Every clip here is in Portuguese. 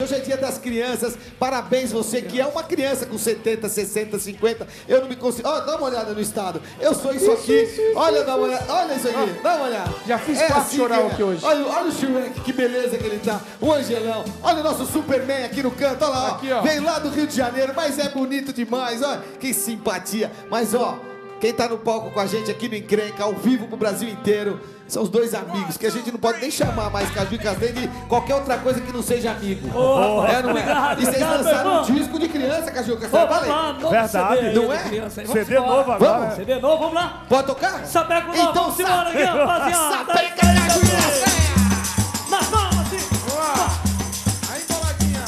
Hoje é dia das crianças, parabéns você que é uma criança com 70, 60, 50, eu não me consigo... Ó, dá uma olhada no estado, eu sou isso aqui, olha, dá uma olhada, olha isso aqui, dá uma olhada. Já fiz 4 chorar aqui hoje. Olha o Shrek, que beleza que ele tá, o Angelão, olha o nosso Superman aqui no canto, olha lá, ó. Aqui, ó. Veio lá do Rio de Janeiro, mas é bonito demais, olha, que simpatia, mas ó, quem tá no palco com a gente aqui no Encrenca, ao vivo pro Brasil inteiro, são os dois amigos, que a gente não pode nem chamar mais Caju e Castanha de qualquer outra coisa que não seja amigo. Oh, é, não é? E vocês lançaram um disco de criança, Caju e Castanha. Verdade. CD, não é? CD novo agora. Vamos? CD novo, vamos lá. Pode tocar? Sapeco novo, então, vamos embora aqui, rapaziada. Sapeca, Caju e Castanha. Nas palmas, sim. Aí, boladinha.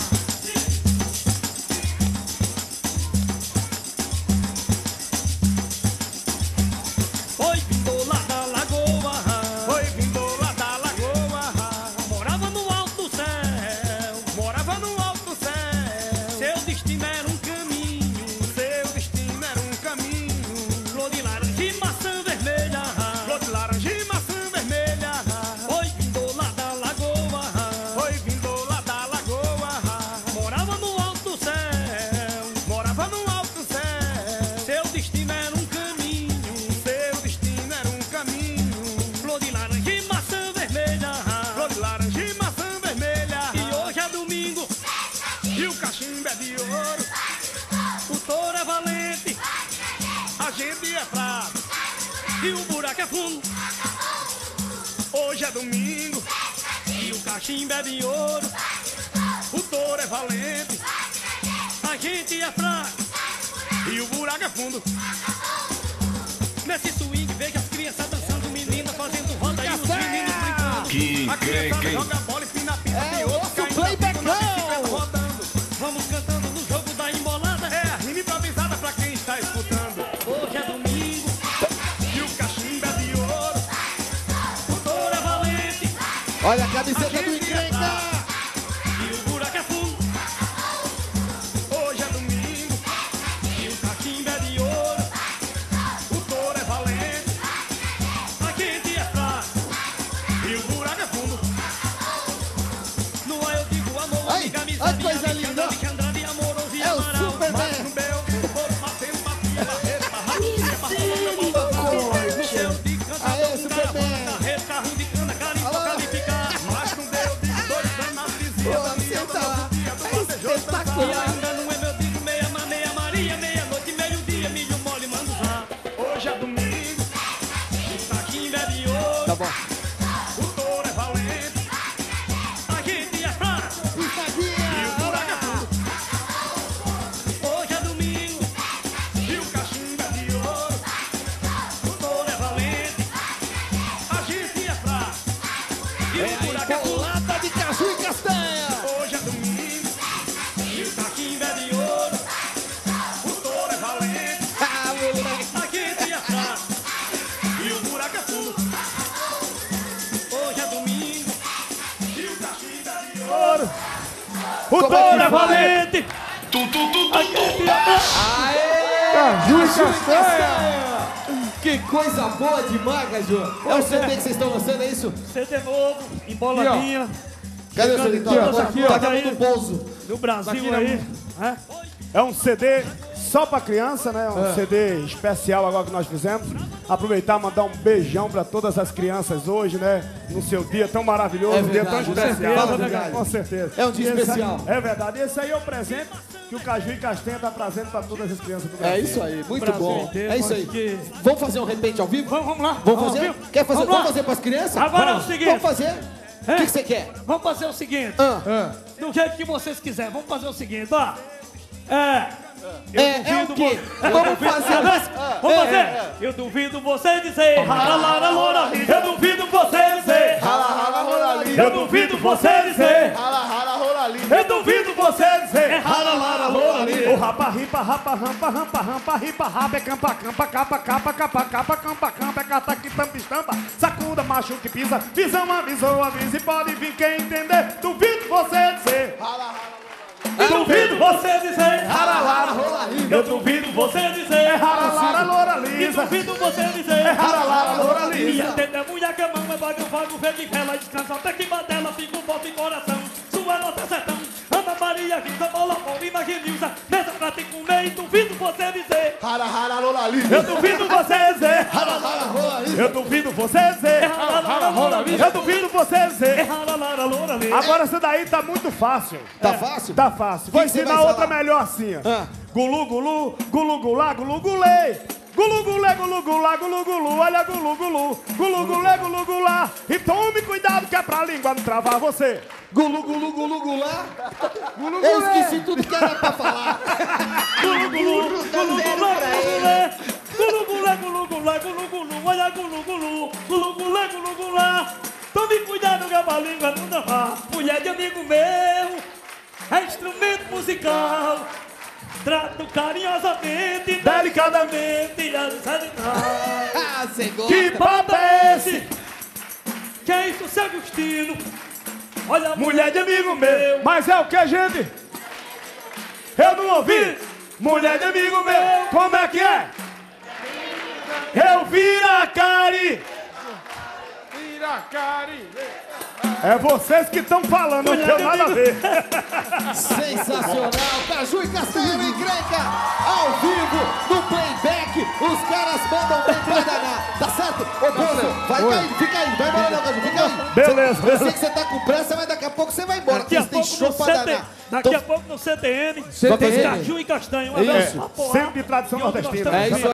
Foi vindo lá da lagoa, foi vindo lá da lagoa. Morava no alto céu, morava no alto céu. Seu destino era um caminho, seu destino era um caminho. Flor de laranja e maçã vermelha, flor de laranja e maçã vermelha. Foi vindo lá da lagoa, foi vindo lá da lagoa. Morava no alto céu, morava no alto céu. Seu destino era um caminho, seu destino era um caminho. Flor de laranja e maçã vermelha, flor de laranja e maçã vermelha. E hoje é domingo e o cachimbo é de ouro. O touro é valente, a gente é fraco e o buraco é fundo. Hoje é domingo e o cachimbo é de ouro. O touro é valente, a gente é fraco e o buraco é fundo. Nesse swing veja as crianças dançando, meninas fazendo roda e os meninos brincando. A criançada joga bola e pina de outro, caindo na bicicleta rodando. Vamos cantando no jogo da embolada, é a rima improvisada pra quem está escutando. Hoje é domingo e o cachimbo é de ouro. O touro é valente, Olha a camiseta do Encrenca. e o buraco é fundo. Hoje é domingo e o cachimbo é de ouro. O touro é valente, a gente é fraco e o buraco é fundo. No ar eu digo amor, Ai, amiga, ai, miséria, coisa bicha, linda. bicha, Andrade, amoroso e É o Amaral. Superman. Mas no meu, bolo, passeio, papinha, barreira, barraquinha, barraquinha, no seu de canta, Aê, todo Superman. carreira, carro de cana, carimbo, Alô. calificar. Mas no meu, digo dois anos, vizinha, Pô, da minha, você do tá novo dia, do batejô, espetacular. dançar. Ainda não é meu digo, meia Maria, meia-noite, meio-dia, milho mole, manduzá. Hoje é domingo, o cachimbo é de ouro. Tá bom. O touro é valente, a gente é fraco e o buraco é fundo. Hoje é domingo e o cachimbo é de ouro. O touro é valente, a gente é fraco e o buraco é fundo. Bolada de Caju e Castanha. Hoje é domingo e o cachimbo é de ouro. O touro é valente, Ah, moleque. a gente é fraco e o buraco é fundo. Hoje é domingo e o cachimbo é de ouro. O Como é touro que é vai? valente, a gente é fraco. Caju e Caju e Castanha. Castanha. Que coisa boa demais, Caju. É o CD que vocês estão lançando, é isso? CD novo, emboladinha, Cadê o CD? Chegando Tá aqui, tá ó. acabando o pouso. do Brasil Aqui na aí. É? É um CD só pra criança, né? Um CD especial agora que nós fizemos. Aproveitar e mandar um beijão pra todas as crianças hoje, né? No seu dia tão maravilhoso, É um dia tão verdade, com especial. certeza, né? verdade. Com certeza. É um dia E esse especial. aí- É verdade. E esse aí é o presente que o Caju e Castanha tá trazendo pra todas as crianças do Brasil. É isso aí, muito Brasil bom. inteiro, É isso aí. acho que- Vamos fazer um repente ao vivo? Vamos lá. Vamos fazer? viu? Quer fazer? Vamos lá. Vamos fazer pras crianças? Agora é o Vamos. seguinte. Vamos fazer? O que você quer? Vamos fazer o seguinte. Ah. Do jeito que vocês quiserem. Vamos fazer o seguinte, ó. É o quê? Vamos fazer. Vamos fazer. Eu duvido você dizer. Rala, lora, eu duvido você dizer. Eu duvido você dizer. Eu duvido você dizer. Rala, lora, O rapa, ripa, rapa, rampa, rampa, rampa, ripa, rapa, é campa, campa, capa, capa, capa, capa, campa, campa, é cata, que tampa, estampa, sacuda, macho que pisa, visão, avisou, avisa e pode vir quem entender. Duvido você dizer. Eu duvido você dizer. Eu duvido você dizer. Raralara, loura Eu lisa. duvido você dizer. Raralara, loura E lisa. atender a mulher que a mão é vago, verde, vela, descansa até que badela, fica um forte coração. Sua nota sertão, anda Maria Gilda, Paula Paula, Imagenilza, mesa pra te comer e duvido você dizer. Rara, rara, lola, li. Eu duvido você dizer. Rala, rala, rola, li. Eu duvido você dizer. Eu duvido você dizer. Agora essa daí tá muito fácil. Tá fácil? Tá fácil. Vou Que você ensinar vai outra falar? melhor assim, ó. Ah. Gulu, gulu, gulu, gulá, gulu, gulê. Gulu, gulê, gulu, gulá, gulu, gulu, olha, gulu, gulu. Gulu, gulê, gulu, gulá. E tome cuidado que é pra língua não travar você. Gulu, gulu, gulu, gulá. Gulu, Eu gulé. esqueci tudo que era pra falar. Gulu, gulu, gulu, gulá, gulê. Gulu, gulé, gulu, gulá, gulu, gulu, olha, gulu, gulu. Gulu, gulé, gulu, gulá. Tome cuidado que é pra língua não travar. Mulher de amigo meu, é instrumento musical. Trato carinhosamente, delicadamente e alinhar. Ah, você gosta. Que papo é esse? Que é isso, seu Agostinho? Olha a Mulher de amigo meu. Mas é o que, gente? Eu não ouvi. Mulher de amigo meu. Como é que é? Eu vira a cara. Piracari. É vocês que estão falando, não tem nada a ver. Sensacional. Caju e Castanho encrenca ao vivo, no playback. Os caras mandam bem pra danar. Tá certo? Ô, Bozo, vai caindo, fica aí. Vai embora não, Caju, fica aí. Beleza, Eu sei beleza. que você tá com pressa, mas daqui a pouco você vai embora. Daqui a Porque tem pouco show no pra CT, danar. daqui a pouco no CTN, CTN. Caju e Castanho. Isso. Uma Sempre de tradição E onde nós nordestina. estamos É isso